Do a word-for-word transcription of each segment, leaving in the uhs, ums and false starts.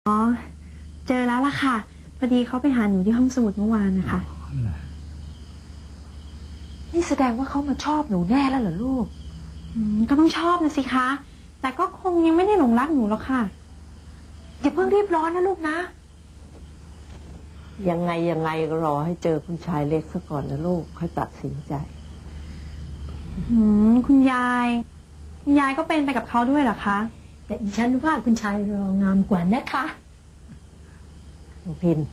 อ๋อเจอแล้วล่ะค่ะพอดีเขาไปหาหนูที่ห้องสมุดเมื่อวานนะคะนี่แสดงว่าเขามาชอบหนูแน่แล้วเหรอลูกก็ต้องชอบนะสิคะแต่ก็คงยังไม่ได้หลงรักหนูหรอกค่ะอย่าเพิ่งรีบร้อนนะลูกนะยังไงยังไงก็รอให้เจอคุณชายเล็กซะก่อนนะลูกค่อยตัดสินใจคุณยายคุณยายก็เป็นไปกับเขาด้วยเหรอคะแต่ฉันว่าคุณชายรองามกว่านะคะหนูพิน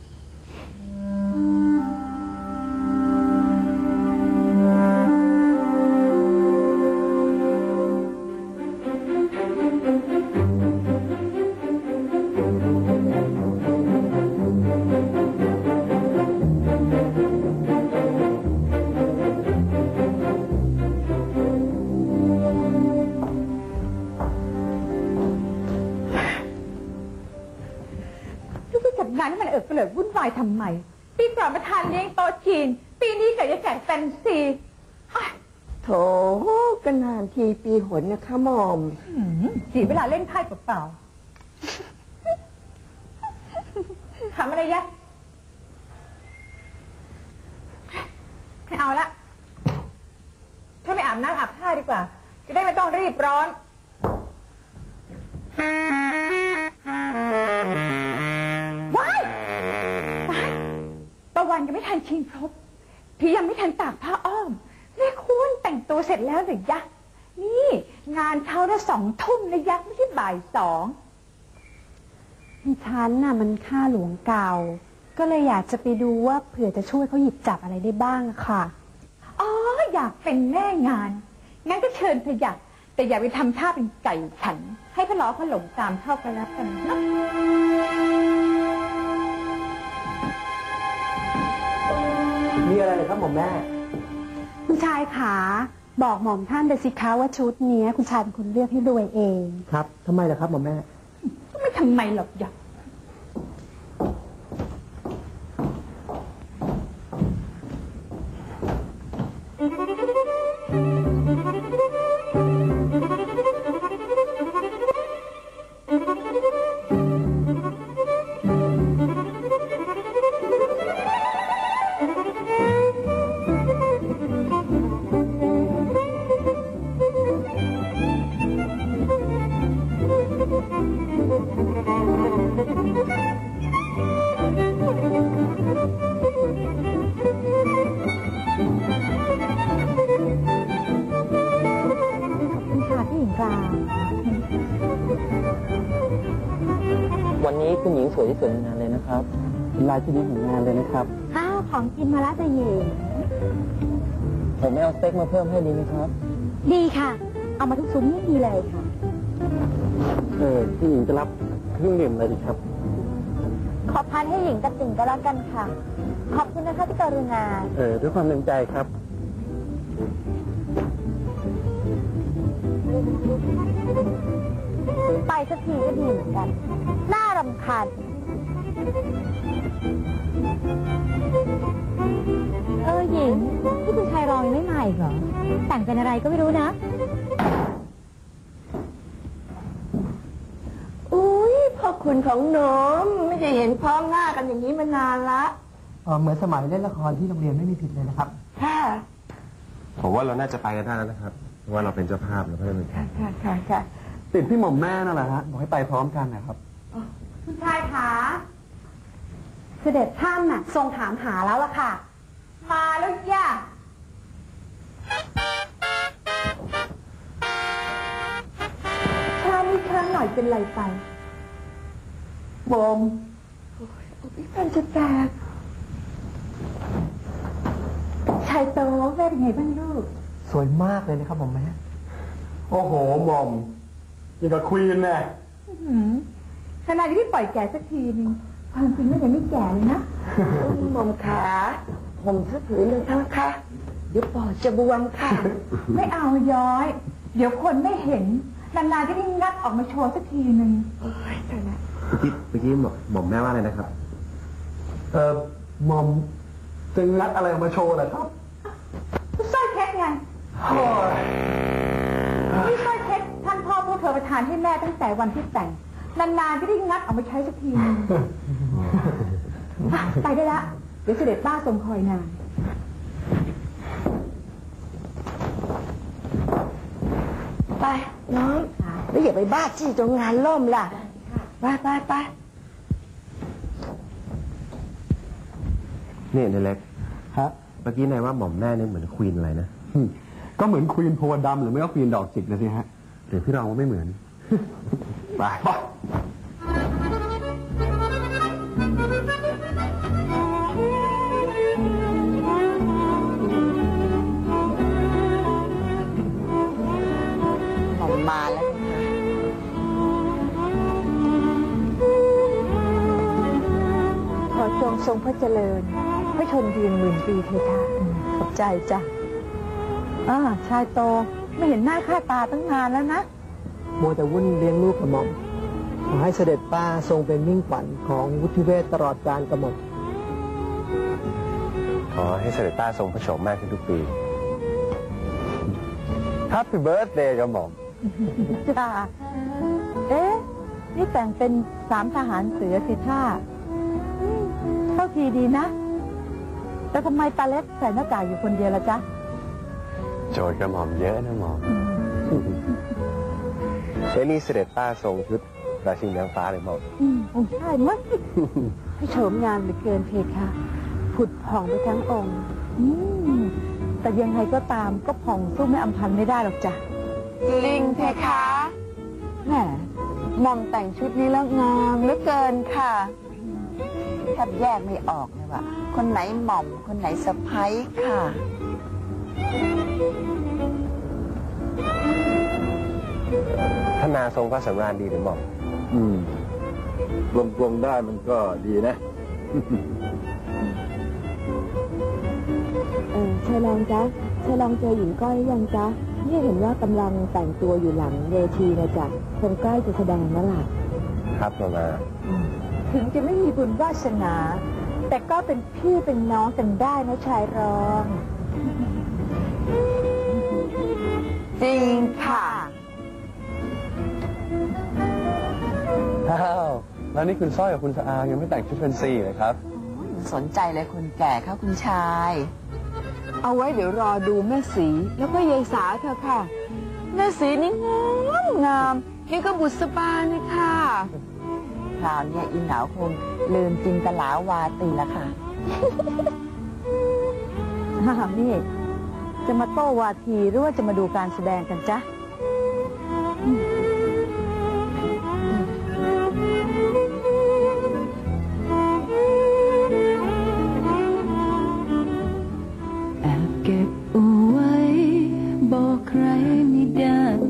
งานที่มันเอิกเกลิกวุ่นวายทำไมปีก่อนประธานเลี้ยงโต๊ะจีนปีนี้ก็จะแจกแฟนซีโถกันนานทีปีหนนะคะมอมเสียเวลาเล่นไพ่เปล่าๆทำอะไรยะไม่เอาละถ้าไม่อาบน้ำอาบท่าดีกว่าจะได้ไม่ต้องรีบร้อนว้ายตะวันยังไม่ทันชิงครบพี่ยังไม่ทันตากผ้าอ้อมแม่คุณแต่งตัวเสร็จแล้วหรือยักนี่งานเขาได้สองทุ่มนะยักไม่ใช่บ่ายสองฉันน่ะมันข้าหลวงเก่าก็เลยอยากจะไปดูว่าเผื่อจะช่วยเขาหยิบจับอะไรได้บ้างค่ะอ๋ออยากเป็นแม่งานงั้นก็เชิญเธออยากแต่อย่าไปทำท่าเป็นไก่ขันให้พะล้อพะหลงตามเข้ากันแล้วกันนะมีอะไรเลยครับหม่อมแม่คุณชายขาบอกหม่อมท่านไปสิคะว่าชุดนี้คุณชายเป็นคนเลือกให้รวยเองครับทำไมล่ะครับหม่อมแม่ก็ไม่ทำไมหรอกอยากวันนี้คุณหญิงสวยที่สุดในงานเลยนะครับเป็นลายที่ดีของงานเลยนะครับอ้าวของกินมาแล้วจะหญิงผมไม่เอาสเต็กมาเพิ่มให้ดีไหมครับดีค่ะเอามาทุกซุ้มนี่ดีเลยค่ะเออพี่หญิงจะรับเครื่องดื่มอะไรดีครับขอพันให้หญิงกับติ่งก็แล้วกันค่ะขอบคุณนะคะที่กรุณาเออด้วยความเต็มใจครับไปสักทีก็ดีเหมือนกันน่ารำคาญเออหญิงที่คุณชายรองยังไม่มาอีกเหรอแต่งเป็นอะไรก็ไม่รู้นะอุ้ยพ่อคุณของหนูไม่ได้เห็นพร้อมหน้ากันอย่างนี้มานานละเออเหมือนสมัยเล่นละครที่โรงเรียนไม่มีผิดเลยนะครับค่ะผมว่าเราน่าจะไปกันได้แล้วนะครับเพราะว่าเราเป็นเจ้าภาพแล้วก็เลยค่ะค่ะค่ะค่ะติดพี่หม่อมแม่นั่นแหละฮะบอกให้ไปพร้อมกันนะครับคุณชายคะเสด็จท่านน่ะทรงถามหาแล้วล่ะค่ะมาแล้วย่าช้านิดช้าหน่อยเป็นไรไปบอมโอ้ยพี่กันจะแตกชายโตแม่เป็นไงบ้างลูกสวยมากเลยนะครับหม่อมแม่โอ้โหบอมอย่างกับควีนแน่ขนาดที่ปล่อยแก่สักทีนึงความจริงไม่ยังไม่แก่เลยนะหม่อมขาผมสักผืนเลยนะคะเดี๋ยวปอดจะบวมค่ะไม่เอาย้อยเดี๋ยวคนไม่เห็นนานๆจะได้งัดออกมาโชว์สักทีนึงโอ้ยแต่ละเมื่อกี้เมื่อกี้บอกหม่อมแม่ว่าอะไรนะครับเออหม่อมจะงัดอะไรออกมาโชว์เหรอครับสร้อยเพชรไงนี่สร้อยเพชรท่านพ่อพวกเธอประทานให้แม่ตั้งแต่วันที่แต่งนานๆก็ได้งัดเอามาใช้สักทีนึงอ่ะไปได้ละเดี๋ยวเสด็จป้าทรงคอยนานไปน้องแล้วอย่าไปบ้าจี้จนงานล่มล่ะไปไปไปนี่นายเล็กฮะเมื่อกี้นายว่าหม่อมแม่เนี่ยเหมือนควีนอะไรนะอืมก็เหมือนควีนโพธิ์ดำหรือไม่ก็ควีนดอกจิกนะสิฮะหรือพี่รองว่าไม่เหมือนไปไปหม่อมมาแล้วนะคะขอจงทรงพระเจริญพระชนยืนหมื่นปีเทคะขอบใจจ้ะอ่าชายโตไม่เห็นหน้าค่าตาตั้งนานแล้วนะมัวแต่วุ่นเลี้ยงลูกกระหม่อมขอให้เสด็จป้าทรงเป็นมิ่งขวัญของวุฒิเวศตลอดกาลกระหม่อมขอให้เสด็จป้าทรงพระโฉมมากขึ้นทุกปี Happy Birthday กระหม่อมจ้าเอ๊ะ นี่แต่งเป็นสามทหารเสือสิท่าอืมเข้าทีดีนะ แต่ทำไมตาเล็กใส่หน้ากากอยู่คนเดียวละจ๊ะโจทย์กระหม่อมเยอะนะหม่อมเอ้นี่เสด็จป้าทรงชุดราชินีนางฟ้าเลยหม่อมอืมองค์ชายมั้งให้โฉมงานเหลือเกินเพคะผุดผ่องไปทั้งองค์ อืมแต่ยังไงก็ตามก็ผ่องสู้แม่อำพันธ์ไม่ได้หรอกจ้ะลิงเพคะแหมหม่อมแต่งชุดนี้แล้วงามเหลือเกินค่ะแทบแยกไม่ออกเลยว่าคนไหนหม่อมคนไหนสะพ้ายค่ะท่านนาทรงพระสำราญดีหรือหม่อมอืมกลมๆได้มันก็ดีนะเออชายลองจ๊ะชายลองเจอหญิงก้อยหรือยังจ๊ะเนี่ยเห็นว่ากำลังแต่งตัวอยู่หลังเวทีนะจ๊ะคงใกล้จะแสดงแล้วล่ะครับมามาถึงจะไม่มีบุญวาสนา แต่ก็เป็นพี่เป็นน้องกันได้นะชายรองจริงค่ะอ้าวแล้วนี่คุณสร้อยกับคุณสะอางยังไม่แต่งชุดแฟนซีเลยครับสนใจเลยคนแก่เข้าคุณชาย เอาไว้เดี๋ยวรอดูแม่สีแล้วก็ยายสาเธอค่ะ แม่สีนี่งามงามนี่ก็บุษบานี่ค่ะคราวนี้อีหนาวคงลืมจินตลาวาตีละค่ะฮ่านี่ จะมาโต้วาทีหรือว่าจะมาดูการแสดงกันจ๊ะแอบเก็บเอาไว้บอกใครไม่ได้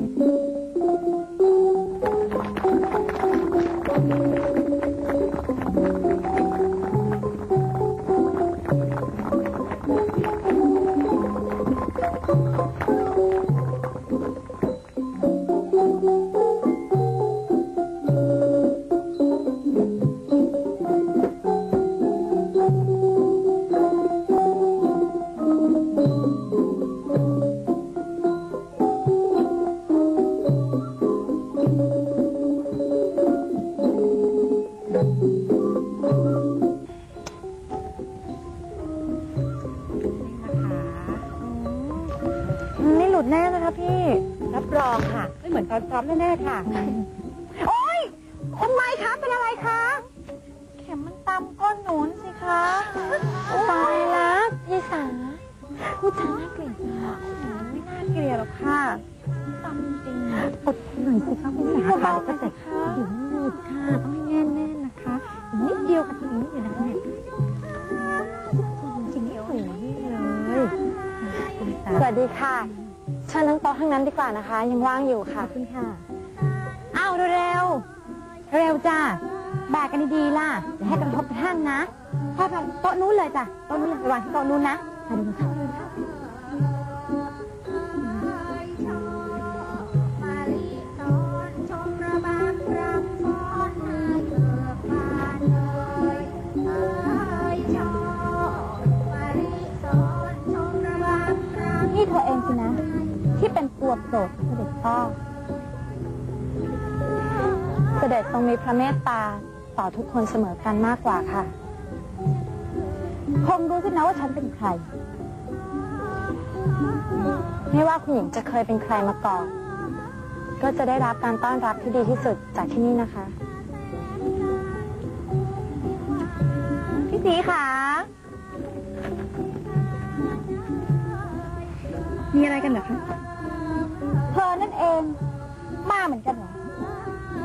ไม่หลุดแน่นะคะพี่ รับรองค่ะ ไม่เหมือนตอนซ้อมแน่ๆค่ะ โอ๊ยคุณไม้คะเป็นอะไรคะ เข็มมันตำก้นหนูนสิคะตายแล้วยายสาพูดจาน่าเกลียดไม่น่าเกลียดหรอกค่ะตำจริงอดหน่อยสิคะคุณสาค่ะก็แต่ถึงหยุดค่ะต้องให้แน่นๆนะคะนิดเดียวกับทีนี้อยู่นะคะเนี่ยจริงๆโอ้ยนี่เลยสวัสดีค่ะเชิญนั่งโต๊ะข้างนั้นดีกว่านะคะ ยังว่างอยู่ค่ะคุณค่ะอ้าวเร็วๆเร็วจ้าแบกกันดีๆล่ะอย่าให้กระทบกระทั่งนะพาไปโต๊ะนู้นเลยจ้ะโต๊ะนู้นเลยวางที่โต๊ะนู้นนะไปดูค่ะนี่เธอเองสินะที่เป็นตัวโปรดของเสด็จพ่อเสด็จด็จทรงมีพระเมตตาต่อทุกคนเสมอกันมากกว่าค่ะ คงรู้สินะว่าฉันเป็นใคร ไม่ว่าคุณหญิงจะเคยเป็นใครมาก่อน ก็จะได้รับการต้อนรับที่ดีที่สุดจากที่นี่นะคะ พี่สีค่ะ มีอะไรกันเหรอคะเธอนั่นเอง มาเหมือนกันเหรอ